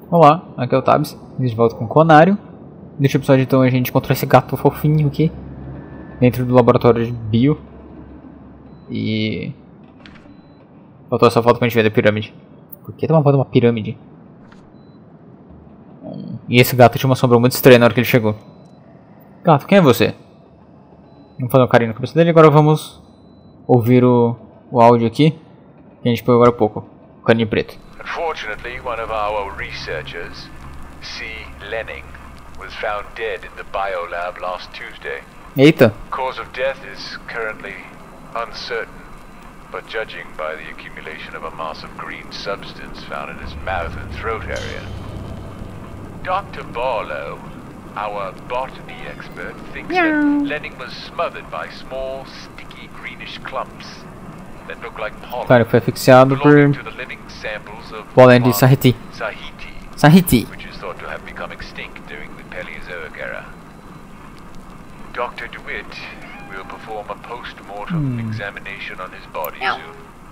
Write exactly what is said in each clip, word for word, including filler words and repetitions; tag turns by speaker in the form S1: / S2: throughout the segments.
S1: Olá, aqui é o Tabs, de volta com o Conário. Neste episódio então a gente encontrou esse gato fofinho aqui dentro do laboratório de bio. E... faltou essa foto pra gente ver da pirâmide. Por que tem uma foto de uma pirâmide? E esse gato tinha uma sombra muito estranha na hora que ele chegou. Gato, quem é você? Vamos fazer um carinho na cabeça dele. Agora vamos ouvir o, o áudio aqui que a gente pôs agora há pouco. O caninho preto.
S2: Unfortunately, one of our researchers, C. Lenning, was found dead in the biolab last Tuesday.
S1: Eita!
S2: Cause of death is currently uncertain, but judging by the accumulation of a mass of green substance found in his mouth and throat area, Doctor Barlow, our botany expert, thinks that Lenning was smothered by small, sticky greenish clumps that look like pollen.
S1: Cara, foi asfixiado por
S2: belonging to the living samples of
S1: pólen de Sahiti.
S2: Sahiti,
S1: Sahiti.
S2: which is thought to have become extinct during the Paleozoic era. Doctor DeWitt will perform a post-mortem
S1: Hmm.
S2: examination on his body soon.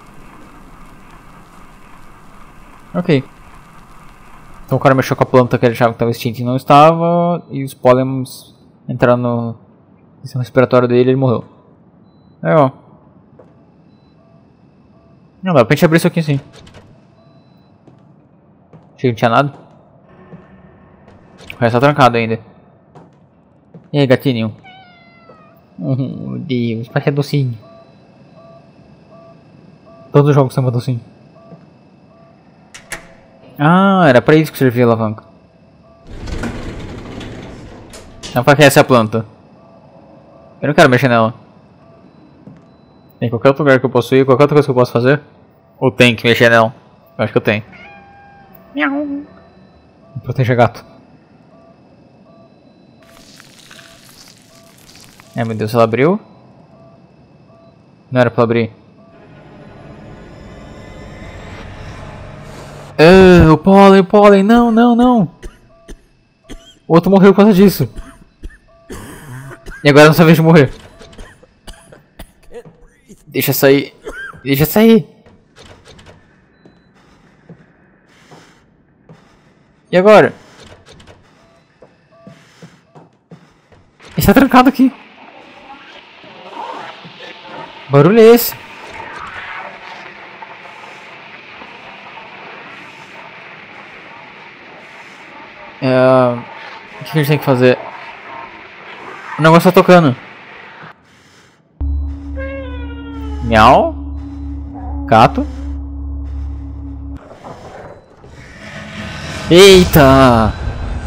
S1: Ok. Então o cara mexeu com a planta que ele achava que estava extinta e não estava. E os pólens entraram no sistema respiratório dele e ele morreu. Legal. Não, dá pra gente abrir isso aqui sim. Achei que não tinha nada. O resto tá trancado ainda. E aí, gatinho? Oh, meu Deus, parece docinho. Todos os jogos são docinho. Ah, era pra isso que servia a alavanca. Não, pra que essa é a planta? Eu não quero mexer nela. Tem qualquer outro lugar que eu posso ir, qualquer outra coisa que eu posso fazer? Ou tem que mexer nela? Eu acho que eu tenho. Miau. Proteger gato. Ai meu Deus, ela abriu? Não era pra abrir. Ah, o pólen, o pólen, não, não, não. O outro morreu por causa disso. E agora é nossa vez de morrer. Deixa sair. Deixa sair. E agora? Está trancado aqui. Que barulho é esse? É... O que a gente tem que fazer? O negócio tá tocando. Miau. Gato. Eita!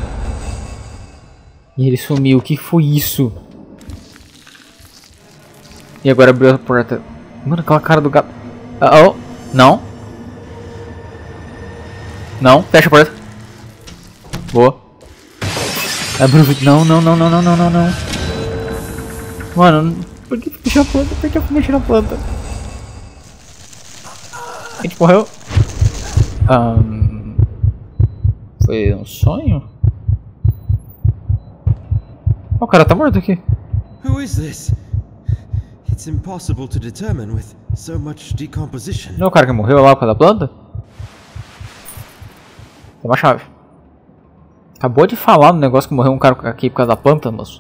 S1: E ele sumiu. O que foi isso? E agora abriu a porta. Mano, aquela cara do gato. Oh, oh. Não. Não. Fecha a porta. Boa. Abriu o vidro. Não, não, não, não, não, não, não, não. Mano, por que fechou a planta? Por que eu mexi na planta? A gente morreu. Um, foi um sonho? Oh, o cara tá morto aqui.
S3: Who is this? It's impossible to determine with so much decomposition.
S1: Não é o cara que morreu lá por causa da planta? Tem uma chave. Acabou de falar no negócio que morreu um cara aqui por causa da planta, moço.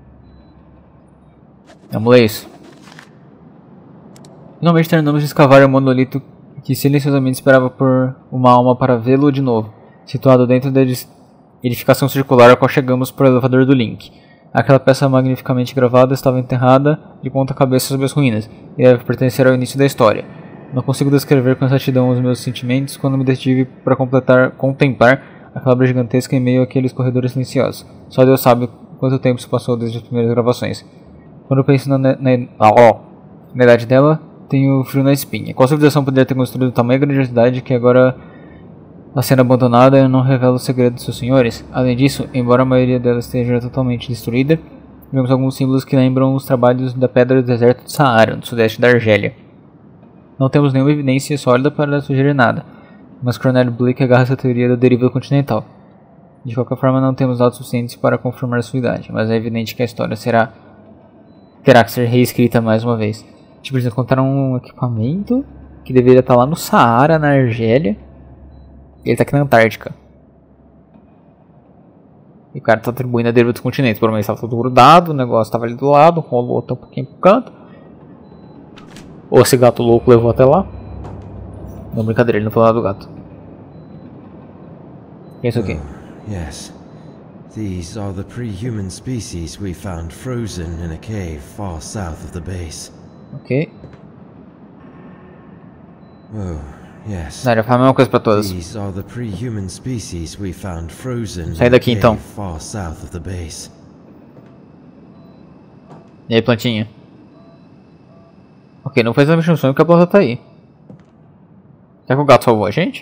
S1: Vamos ler isso. Finalmente terminamos de escavar o monolito que silenciosamente esperava por uma alma para vê-lo de novo. Situado dentro da edificação circular a qual chegamos por elevador do Link. Aquela peça magnificamente gravada estava enterrada de ponta cabeça sob as ruínas, e deve pertencer ao início da história. Não consigo descrever com exatidão os meus sentimentos quando me detive para completar, contemplar aquela obra gigantesca em meio àqueles corredores silenciosos. Só Deus sabe quanto tempo se passou desde as primeiras gravações. Quando eu penso na, na, na, oh, na idade dela, tenho frio na espinha. Qual civilização poderia ter construído tamanha grandiosidade que agora a sendo abandonada não revela o segredo de seus senhores? Além disso, embora a maioria delas esteja totalmente destruída, vemos alguns símbolos que lembram os trabalhos da pedra do deserto de Saara, no sudeste da Argélia. Não temos nenhuma evidência sólida para sugerir nada, mas Coronel Blake agarra essa teoria da deriva continental. De qualquer forma, não temos dados suficientes para confirmar sua idade, mas é evidente que a história será terá que ser reescrita mais uma vez. Tipo, eles encontraram um equipamento que deveria estar lá no Saara, na Argélia. E ele está aqui na Antártica. E o cara tá atribuindo a deriva dos continentes. Provavelmente estava tudo grudado, o negócio tava ali do lado, rolou até um pouquinho pro canto. Ou esse gato louco levou até lá. Não, brincadeira, ele não foi lá do gato. O que é isso aqui?
S3: Oh, yes. These are the pre-human species we found frozen in a cave far south of the base.
S1: Ok.
S3: Oh, yes.
S1: Não, já faz a mesma coisa pra todas.
S3: These are the pre-human species we found frozen
S1: Sai
S3: in a
S1: daqui,
S3: cave
S1: então.
S3: far south of the base.
S1: E aí, plantinha? Ok, não fez a instrução que a planta tá aí. Será que o gato salvou a gente?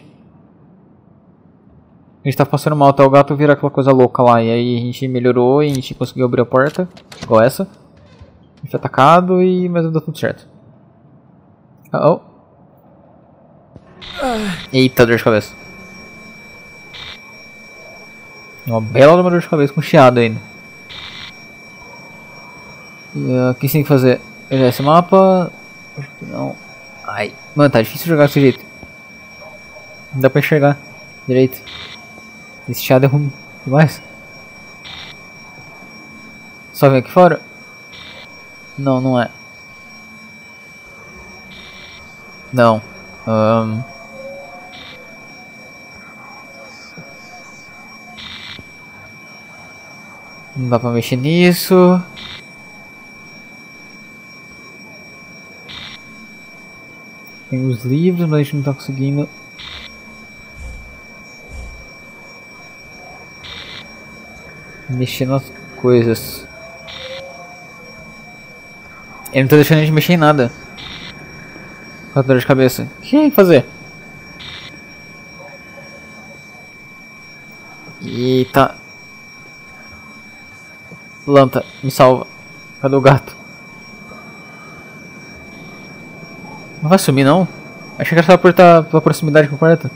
S1: A gente tá passando mal até o gato virar aquela coisa louca lá. E aí a gente melhorou e a gente conseguiu abrir a porta. Igual essa. A gente foi atacado e... mas deu tudo certo. Uh oh. Eita, dor de cabeça. Uma bela dor de cabeça com chiado ainda. Uh, o que você tem que fazer? Olhar esse mapa. Acho que não. Ai, mano, tá difícil jogar desse jeito. Não dá pra enxergar direito. Esse chiado é ruim demais. Só vem aqui fora? Não, não é. Não. Um... Não dá pra mexer nisso. Tem os livros, mas a gente não tá conseguindo. Mexer nas coisas. Ele não tá deixando a gente mexer em nada. Com a dor de cabeça. O que tem que fazer? Eita. Planta, me salva. Cadê o gato? Não vai sumir não? Achei que era só por estar pela proximidade com o quarto.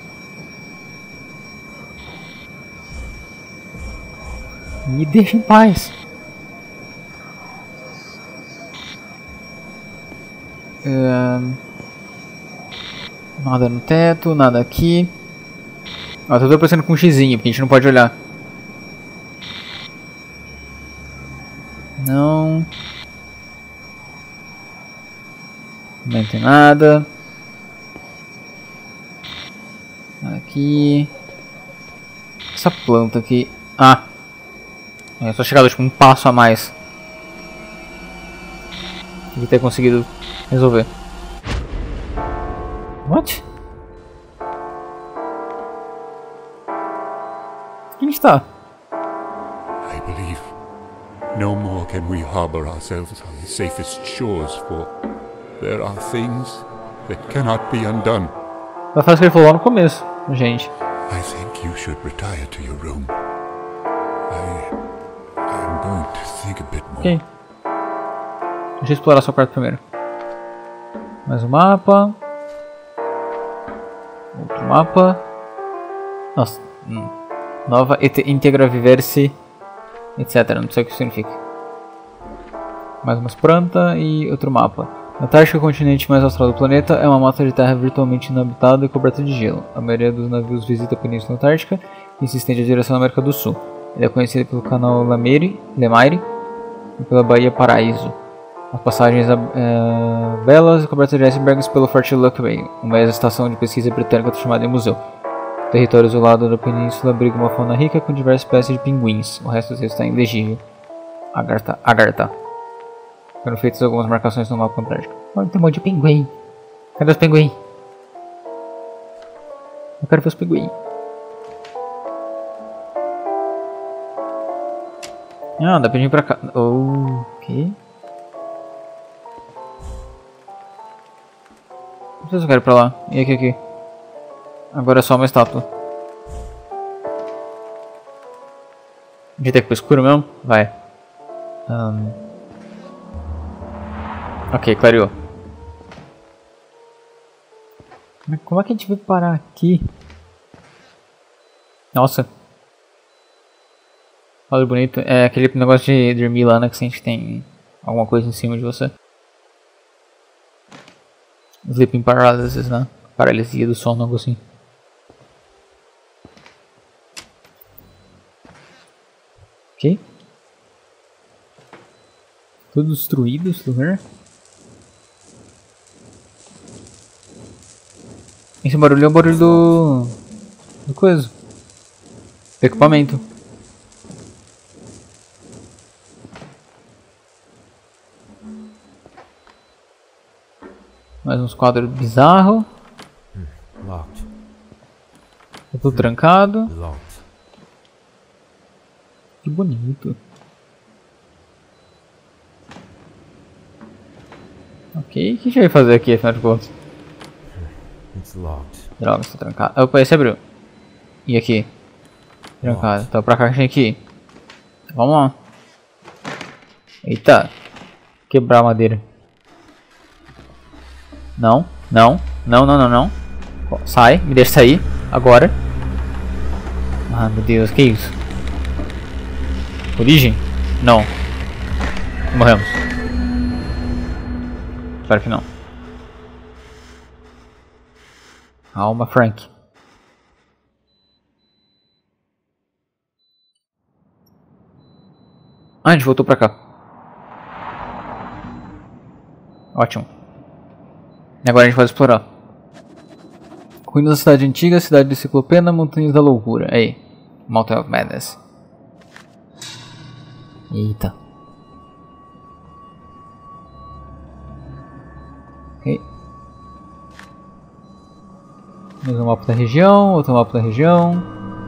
S1: Me deixa em paz. Um, nada no teto, nada aqui. Ó, tô aparecendo com um xizinho, porque a gente não pode olhar. Não. Não tem nada. Aqui. Essa planta aqui. Ah. É só chegar tipo um passo a mais. De ter conseguido resolver. What? Quem está?
S4: I believe no more can we harbor ourselves on the safest shores, for there are things that cannot be undone.
S1: Vai fazer o que ele falou lá no começo, gente.
S4: I think you should retire to your room. I I'm going to think a bit more.
S1: Ok. Deixa eu explorar seu quarto primeiro. Mais um mapa. Outro mapa. Nossa. Hum. Nova íntegra viver-se, etcétera. Não sei o que isso significa. Mais umas plantas e outro mapa. A Antártica, o continente mais austral do planeta, é uma massa de terra virtualmente inabitada e coberta de gelo. A maioria dos navios visita a Península Antártica e se estende em direção à América do Sul. Ele é conhecido pelo canal Lemaire, Lemaire e pela Baía Paraíso. As passagens é, belas e cobertas de icebergs pelo Forte Luck Bay, uma estação de pesquisa britânica chamada de museu. O território isolado da península abriga uma fauna rica com diversas espécies de pinguins. O resto está ilegível. Agartha. Agartha. Foram feitas algumas marcações no mapa antártico. Olha, tem um monte de pinguim. Cadê os pinguim? Eu quero ver os pinguim. Ah, dá pra vir pra cá. Oh, ok. Não sei se eu quero ir pra lá. E aqui, aqui. Agora é só uma estátua. A gente tem que ir pro escuro mesmo? Vai. Um... Ok, clareou. Mas como é que a gente vai parar aqui? Nossa. Olha bonito. É aquele negócio de dormir lá, né? Que a gente tem alguma coisa em cima de você. Sleeping paralysis, né? Paralisia do sono, algo assim. Ok. Tudo destruído esse lugar. Esse barulho é o barulho do... do coisa. Do equipamento. Mais uns quadros bizarros.
S3: Locked.
S1: Tá tudo trancado.
S3: Locked.
S1: Que bonito. Ok, o que a gente vai fazer aqui, afinal de contas?
S3: It's locked.
S1: Droga, está trancado. Opa, esse abriu. E aqui? Trancado. Então pra cá que a gente tem que ir. Vamos lá. Eita. Quebrar a madeira. Não, não, não, não, não, não. Sai, me deixa sair. Agora. Ah, meu Deus, que isso? Origem? Não. Morremos. Espero que não. Calma, Frank. Ah, a gente voltou pra cá. Ótimo. E agora a gente vai explorar. Ruínas da cidade antiga, cidade de Ciclopena, montanhas da loucura. Aí. Mountain of Madness. Eita. Ok. Mais um mapa da região, outro mapa da região.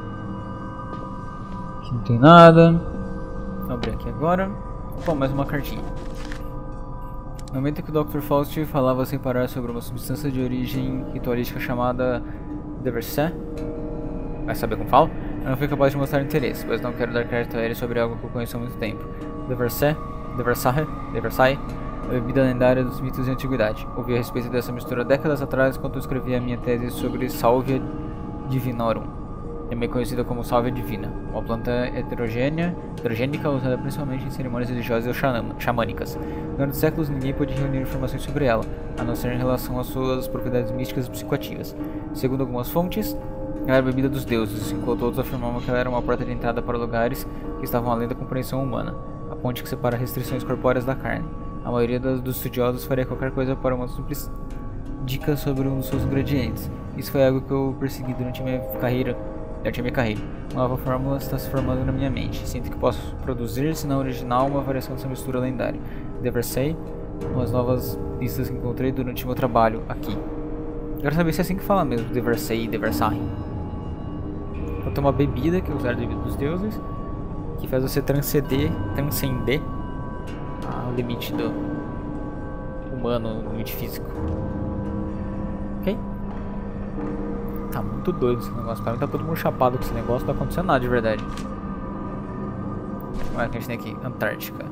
S1: Aqui não tem nada. Vou abrir aqui agora. Opa, mais uma cartinha. No momento que o doutor Faust falava sem parar sobre uma substância de origem ritualística chamada Deversé, vai saber como falo? Eu não fui capaz de mostrar interesse, pois não quero dar crédito a ele sobre algo que eu conheço há muito tempo. Deversé, Deversae, Deversai, a bebida lendária dos mitos de antiguidade. Ouvi a respeito dessa mistura décadas atrás quando eu escrevi a minha tese sobre Salvia divinorum, também conhecida como Salvia divina, uma planta heterogênea, heterogênica usada principalmente em cerimônias religiosas ou xamânicas. Durante séculos ninguém pôde reunir informações sobre ela, a não ser em relação às suas propriedades místicas e psicoativas. Segundo algumas fontes, ela era a bebida dos deuses, enquanto outros afirmavam que ela era uma porta de entrada para lugares que estavam além da compreensão humana, a ponte que separa restrições corpóreas da carne. A maioria dos estudiosos faria qualquer coisa para uma simples dica sobre um dos seus ingredientes. Isso foi algo que eu persegui durante a minha carreira. Durante a minha carreira. Uma nova fórmula está se formando na minha mente. Sinto que posso produzir, se não original, uma variação dessa mistura lendária. Deversei, umas novas listas que encontrei durante o meu trabalho aqui. Quero saber se é assim que fala mesmo, Deversei, Deversai. Então tem uma bebida, que é usar a bebida dos deuses, que faz você transcender, transcender o limite do humano, o limite físico. Ok? Tá muito doido esse negócio, pra mim tá todo mundo chapado com esse negócio, não tá acontecendo nada de verdade. Olha o que a gente tem aqui, Antártica.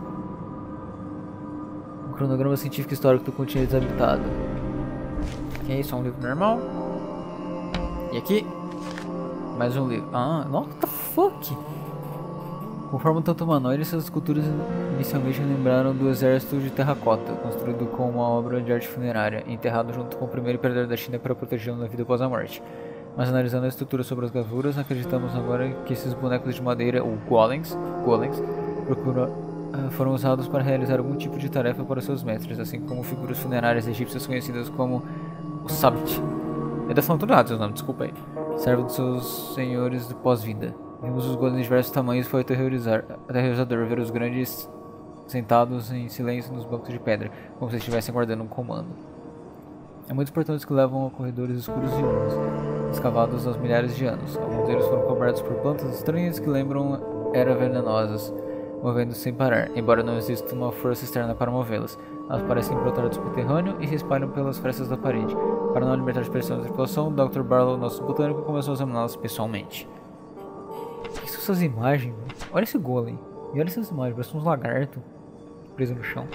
S1: Um cronograma científico histórico do continente desabitado. Ok, só um livro normal. E aqui, mais um livro. Ah, what the fuck? Conforme o tanto humanoide, essas esculturas inicialmente lembraram do exército de terracota, construído com uma obra de arte funerária, enterrado junto com o primeiro imperador da China para protegê-lo da vida após a morte. Mas analisando a estrutura sobre as gravuras, acreditamos agora que esses bonecos de madeira, ou golems, golems procura, uh, foram usados para realizar algum tipo de tarefa para seus mestres, assim como figuras funerárias egípcias conhecidas como o Sabt. Ele tá falando tudo errado seus nomes, desculpa aí. Servo dos seus senhores de pós-vida. Vimos os golems de diversos tamanhos e foi aterrorizador ver os grandes sentados em silêncio nos bancos de pedra, como se estivessem guardando um comando. Há muitos portões que levam a corredores escuros e úmidos, escavados há milhares de anos. Alguns deles foram cobertos por plantas estranhas que lembram eras venenosas, movendo-se sem parar, embora não exista uma força externa para movê-las. Elas parecem brotar do subterrâneo e se espalham pelas frestas da parede. Para não alimentar as pressões da tripulação, o doutor Barlow, nosso botânico, começou a examiná-las pessoalmente. O que são essas imagens? Olha esse golem. E olha essas imagens, parece uns lagartos presos no chão.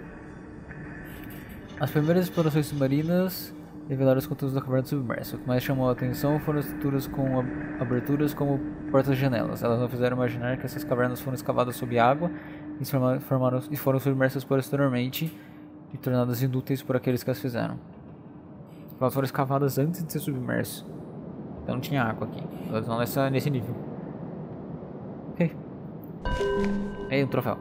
S1: As primeiras explorações submarinas revelaram os conteúdos da caverna submersa. O que mais chamou a atenção foram as estruturas com aberturas como portas-janelas. Elas não fizeram imaginar que essas cavernas foram escavadas sob água e, formaram, e foram submersas posteriormente e tornadas inúteis por aqueles que as fizeram. Elas foram escavadas antes de ser submersas. Então não tinha água aqui. Elas vão nessa, nesse nível. Ok. Aí, um troféu.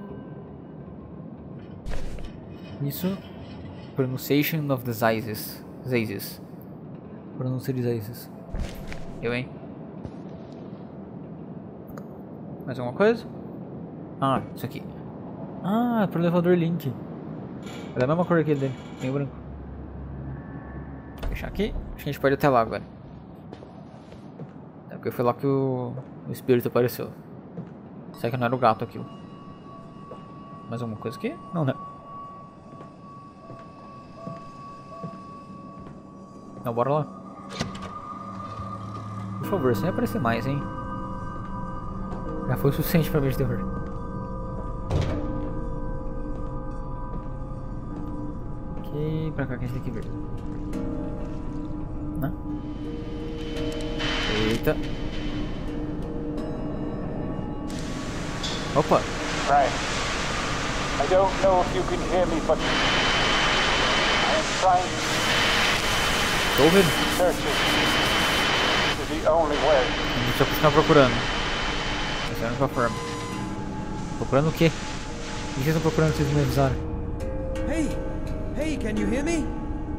S1: Isso. Pronunciation of the Zazes. Zazes. Pronúncia de Zazes. Eu, hein? Mais alguma coisa? Ah, isso aqui. Ah, é pro elevador Link. É da mesma cor aquele dele, meio branco. Vou fechar aqui. Acho que a gente pode ir até lá agora. É porque foi lá que o, o espírito apareceu. Será que não era o gato aquilo? Mais alguma coisa aqui? Não, né? Não, bora lá. Por favor, sem aparecer mais, hein? Já foi o suficiente pra ver de terror. Ok, pra cá que a gente tem que ver. Não. Eita. Opa.
S5: Right. I don't know if you can hear me, but I am trying
S1: Tô ouvindo.
S5: to search it. This is the only way.
S1: A gente só precisa ficar procurando. Essa é a única forma. Procurando o quê? O que vocês estão procurando que vocês me avisaram?
S3: Hey! Hey, can you hear me?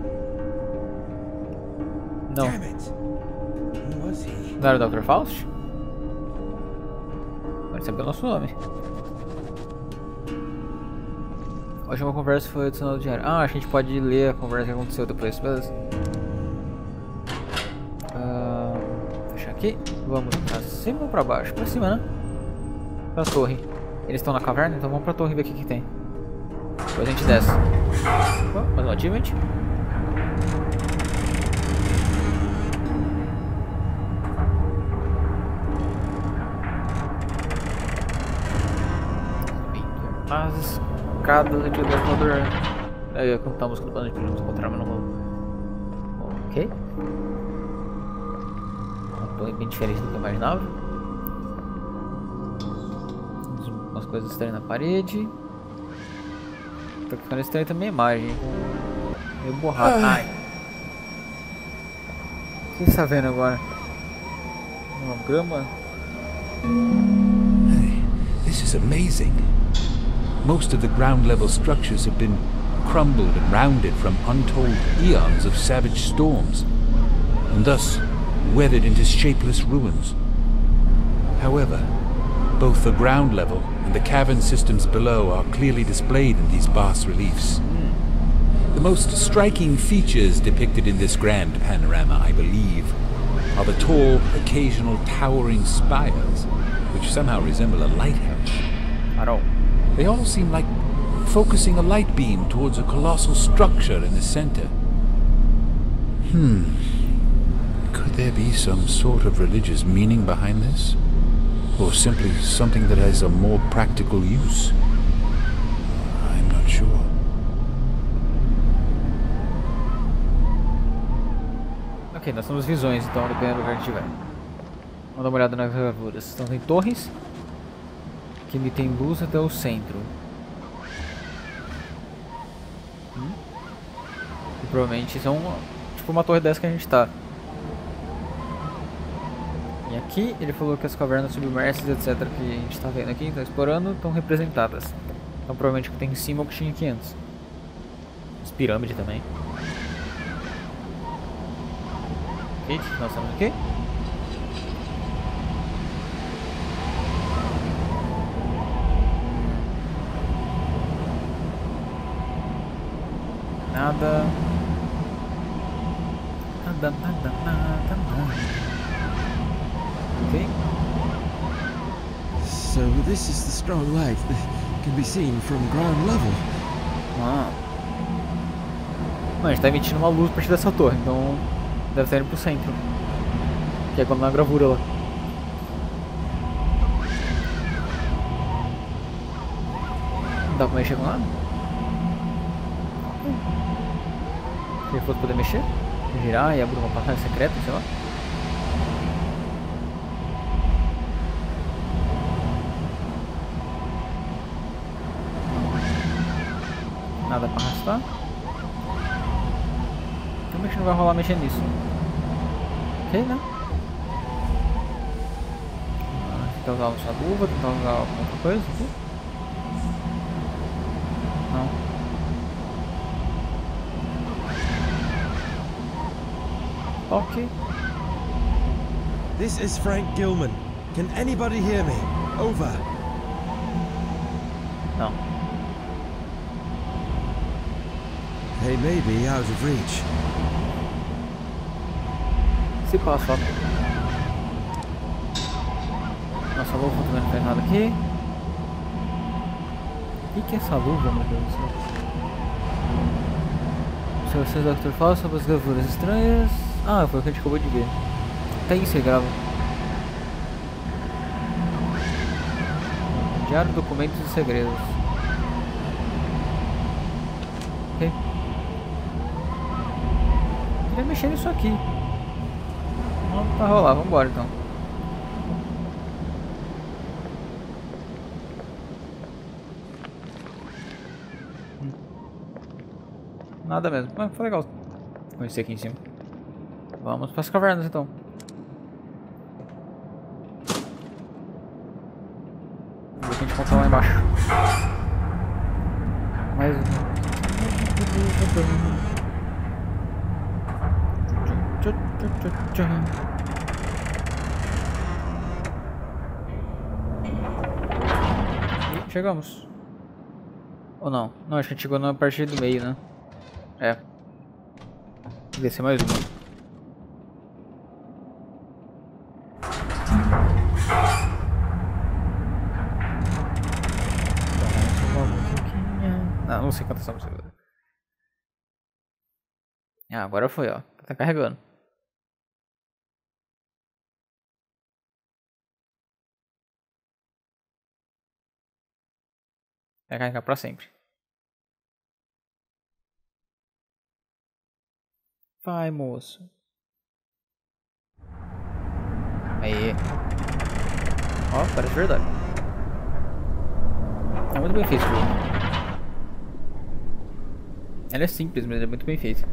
S1: Não.
S3: Damn it! Who was he?
S1: Não era o doutor Faust? Pode ser pelo nosso nome. A última conversa foi adicionada no diário. Ah, a gente pode ler a conversa que aconteceu depois, beleza? Uh, fechar aqui. Vamos pra cima ou pra baixo? Pra cima, né? Pra torre. Eles estão na caverna, então vamos pra torre ver o que, que tem. Depois a gente desce. Opa, mais um achievement. As escadas aqui do elevador. Aí contamos com o plano de podemos encontrar, mas não vou. Ok. Uma torre bem diferente do que eu imaginava. Umas coisas estranhas na parede. Tá ficando estranho também a imagem. Meio borrado. Ah. Ai. O que você tá vendo agora? Uma grama?
S6: Hey, this is amazing. Most of the ground level structures have been crumbled and rounded from untold eons of savage storms, and thus weathered into shapeless ruins. However, both the ground level and the cavern systems below are clearly displayed in these bas-reliefs. The most striking features depicted in this grand panorama, I believe, are the tall, occasional towering spires, which somehow resemble a lighthouse.
S1: I don't.
S6: They all seem like focusing a light beam towards a colossal structure in the center. Hmm. Could there be some sort of religious meaning behind this? Or simply something that has a more practical use? I'm not sure.
S1: Ok, nós temos visões, então, dependendo do lugar que a gente vai. Vamos dar uma olhada nas gravuras. Então tem torres. Que ele tem luz até o centro. Hum? E provavelmente são tipo uma torre dessa que a gente tá. E aqui ele falou que as cavernas submersas, etcétera, que a gente tá vendo aqui, tá explorando, estão representadas. Então provavelmente o que tem em cima é o que tinha aqui antes. As pirâmides também. E o que nós estamos aqui? Nada. Nada, nada, nada, nada. Ok.
S3: So this is the strong light that can be seen from ground level.
S1: Ah. Não, a gente tá emitindo uma luz a partir dessa torre, então deve estar indo pro centro. Que é quando na gravura lá. Não dá pra mexer com nada? Se ele fosse poder mexer, girar e abrir uma passagem secreta, sei lá. Nada pra arrastar. Então acho que não vai rolar mexer nisso. Ok, né? tentar usar a nossa luva, tentar usar alguma outra coisa aqui. Não. Ok.
S3: This is Frank Gilman. Can anybody hear me? Over.
S1: Não.
S3: They may be out of reach.
S1: Se passa, ó. Nossa luva também não faz nada aqui. O que, que é essa luva, meu Deus do céu? Observações do doutor Fausto sobre as gravuras estranhas. Ah, foi o que a gente acabou de ver. Até isso ele grava. Diário, documentos e segredos. Ok. Queria mexer nisso aqui. Vamos pra rolar, vambora então. Nada mesmo, mas foi legal conhecer aqui em cima. Vamos para as cavernas então. Vamos ver o que a gente encontra lá embaixo. Mais um. E chegamos. Ou não? Não, acho que a gente chegou na parte do meio, né? É. Deve ser mais uma. Não, não sei quantas são. Ah, agora foi, ó. Tá carregando. Vai carregar pra sempre. Vai, moço. Aí. Ó, parece verdade. É muito bem feito o jogo. Ela é simples, mas é muito bem feito.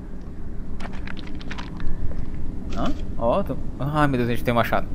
S1: Hã? Ó, tô... Ah, meu Deus, a gente tem um machado.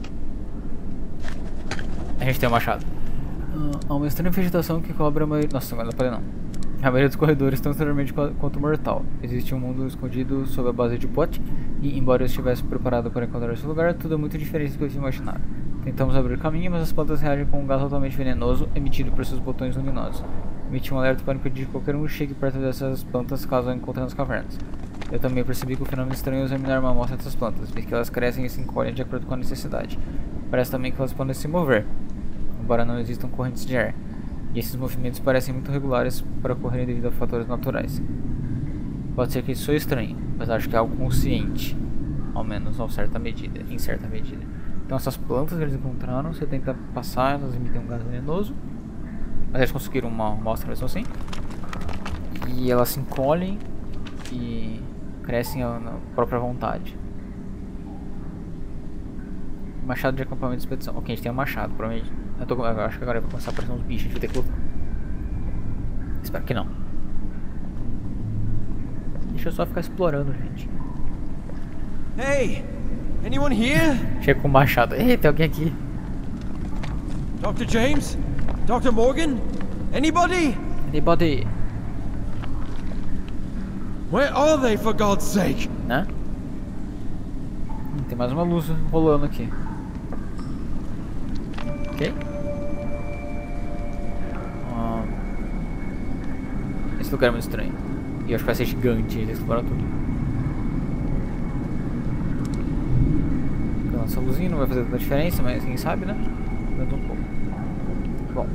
S1: A gente tem um machado. Ah, há uma estranha vegetação que cobre a maioria... Nossa, agora não pode não. A maioria dos corredores estão extremamente quanto mortal. Existe um mundo escondido sob a base de pote, e embora eu estivesse preparado para encontrar esse lugar, tudo é muito diferente do que eu tinha imaginado. Tentamos abrir o caminho, mas as plantas reagem com um gás totalmente venenoso emitido por seus botões luminosos. Emiti um alerta para impedir que qualquer um chegue perto dessas plantas caso a encontre nas cavernas. Eu também percebi que o fenômeno estranho é examinar uma amostra dessas plantas, visto que elas crescem e se encolhem de acordo com a necessidade. Parece também que elas podem se mover, embora não existam correntes de ar. E esses movimentos parecem muito regulares para ocorrerem devido a fatores naturais. Pode ser que isso seja estranho, mas acho que é algo consciente, ao menos em certa medida, em certa medida. Então essas plantas que eles encontraram, você tenta passar, elas emitem um gás venenoso, mas eles conseguiram uma amostra mesmo assim. E elas se encolhem e crescem na própria vontade. Machado de acampamento de expedição. Ok, a gente tem um machado, provavelmente. Eu, tô, eu acho que agora vai começar a aparecer uns bichos, a gente vai ter que lutar. Espero que não. Deixa eu só ficar explorando, gente.
S3: Hey! Anyone here?
S1: Chega com o machado. Ei, tem alguém aqui.
S3: doutor James? doutor Morgan? Anybody?
S1: Anybody?
S3: Where are they, for God's sake?
S1: Né? Hum, tem mais uma luz rolando aqui. Ok. Ah, esse lugar é muito estranho. E eu acho que vai ser gigante, ele explora tudo. Essa luzinha não vai fazer tanta diferença, mas quem sabe, né? Dando um pouco. Bom.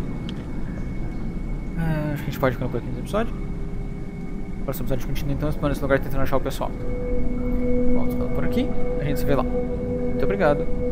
S1: É, acho que a gente pode ficar por aqui nesse episódio. No próximo episódio a gente continua então explorando esse lugar tentando achar o pessoal. Vamos ficando por aqui. A gente se vê lá. Muito obrigado.